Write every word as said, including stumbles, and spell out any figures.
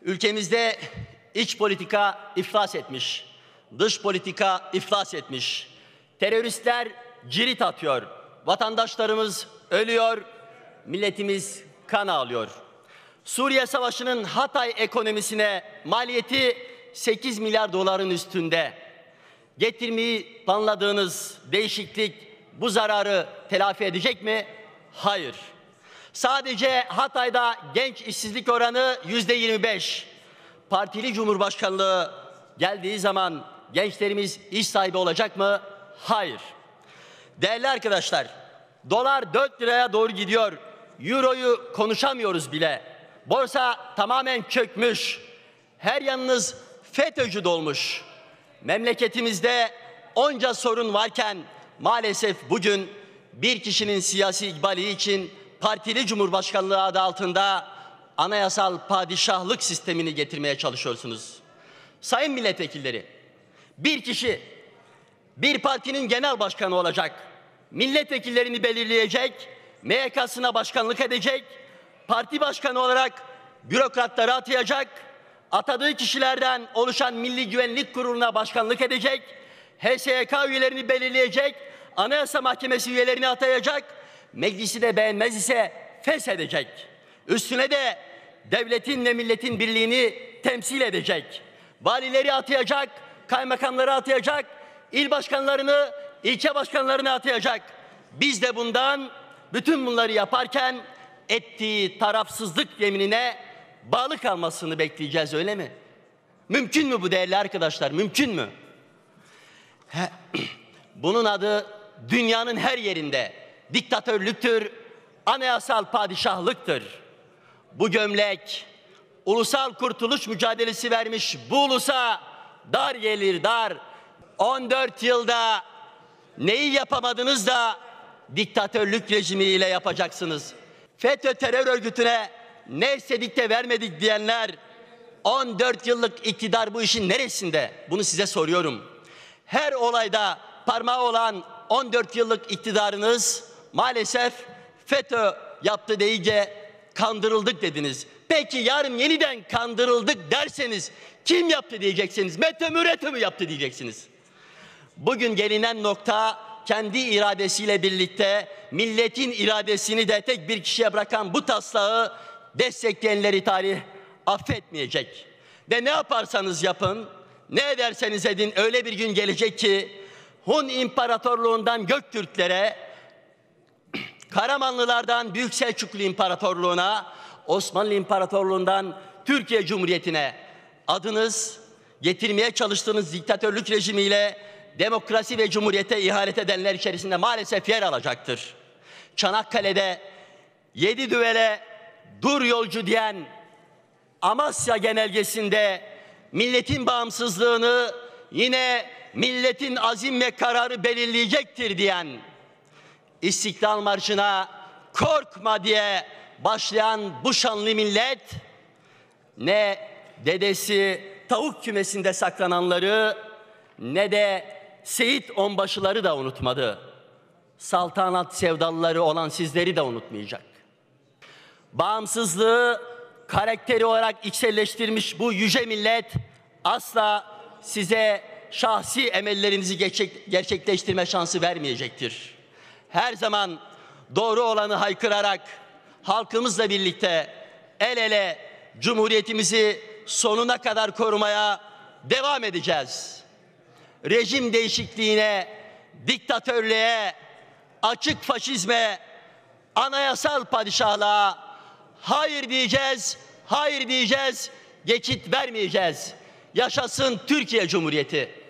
Ülkemizde iç politika iflas etmiş, dış politika iflas etmiş. Teröristler cirit atıyor, vatandaşlarımız ölüyor, milletimiz kan ağlıyor. Suriye Savaşı'nın Hatay ekonomisine maliyeti sekiz milyar doların üstünde. Getirmeyi planladığınız değişiklik bu zararı telafi edecek mi? Hayır. Sadece Hatay'da genç işsizlik oranı yüzde yirmi beş. Partili Cumhurbaşkanlığı geldiği zaman gençlerimiz iş sahibi olacak mı? Hayır. Değerli arkadaşlar, dolar dört liraya doğru gidiyor. Euro'yu konuşamıyoruz bile. Borsa tamamen çökmüş. Her yanınız FETÖ'cü dolmuş. Memleketimizde onca sorun varken maalesef bugün bir kişinin siyasi ikbali için partili Cumhurbaşkanlığı adı altında anayasal padişahlık sistemini getirmeye çalışıyorsunuz. Sayın milletvekilleri, bir kişi bir partinin genel başkanı olacak, milletvekillerini belirleyecek, M Y K'sına başkanlık edecek, parti başkanı olarak bürokratları atayacak, atadığı kişilerden oluşan Milli Güvenlik Kurulu'na başkanlık edecek, H S Y K üyelerini belirleyecek, Anayasa Mahkemesi üyelerini atayacak, meclisi de beğenmez ise feshedecek. Üstüne de devletin ve milletin birliğini temsil edecek. Valileri atayacak, kaymakamları atayacak, il başkanlarını, ilçe başkanlarını atayacak. Biz de bundan, bütün bunları yaparken ettiği tarafsızlık yeminine bağlı kalmasını bekleyeceğiz, öyle mi? Mümkün mü bu değerli arkadaşlar? Mümkün mü? He, bunun adı dünyanın her yerinde diktatörlüktür, anayasal padişahlıktır. Bu gömlek ulusal kurtuluş mücadelesi vermiş bu ulusa dar gelir dar. on dört yılda neyi yapamadınız da diktatörlük rejimiyle yapacaksınız? FETÖ terör örgütüne ne istedik de vermedik diyenler, on dört yıllık iktidar bu işin neresinde? Bunu size soruyorum. Her olayda parmağı olan on dört yıllık iktidarınız maalesef FETÖ yaptı deyince kandırıldık dediniz. Peki yarın yeniden kandırıldık derseniz kim yaptı diyeceksiniz? METÖ mü RETÖ mü yaptı diyeceksiniz. Bugün gelinen nokta, kendi iradesiyle birlikte milletin iradesini de tek bir kişiye bırakan bu taslağı destekleyenleri tarih affetmeyecek. Ve ne yaparsanız yapın, ne ederseniz edin, öyle bir gün gelecek ki Hun İmparatorluğundan Göktürklere, Karamanlılardan Büyük Selçuklu İmparatorluğu'na, Osmanlı İmparatorluğu'ndan Türkiye Cumhuriyeti'ne adınız, getirmeye çalıştığınız diktatörlük rejimiyle demokrasi ve cumhuriyete ihanet edenler içerisinde maalesef yer alacaktır. Çanakkale'de yedi düvele dur yolcu diyen Amasya Genelgesi'nde milletin bağımsızlığını yine milletin azim ve kararı belirleyecektir diyen, İstiklal Marşı'na korkma diye başlayan bu şanlı millet, ne dedesi tavuk kümesinde saklananları ne de Seyit Onbaşıları da unutmadı. Saltanat sevdalıları olan sizleri de unutmayacak. Bağımsızlığı karakteri olarak içselleştirmiş bu yüce millet asla size şahsi emellerinizi gerçek, gerçekleştirme şansı vermeyecektir. Her zaman doğru olanı haykırarak halkımızla birlikte el ele Cumhuriyetimizi sonuna kadar korumaya devam edeceğiz. Rejim değişikliğine, diktatörlüğe, açık faşizme, anayasal padişahlığa hayır diyeceğiz, hayır diyeceğiz, geçit vermeyeceğiz. Yaşasın Türkiye Cumhuriyeti.